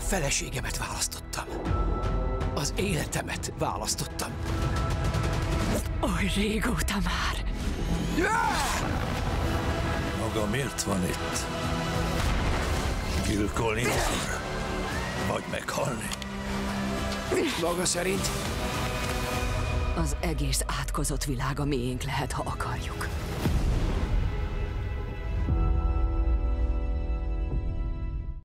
feleségemet választottam. Az életemet választottam. Oly régóta már. Maga miért van itt? Gyilkolni akar? Vagy meghalni? Maga szerint? Az egész átkozott világ a miénk lehet, ha akarjuk.